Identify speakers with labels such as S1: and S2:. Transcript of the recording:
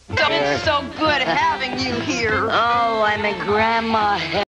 S1: It's so good having you here.
S2: Oh, I'm a Grandma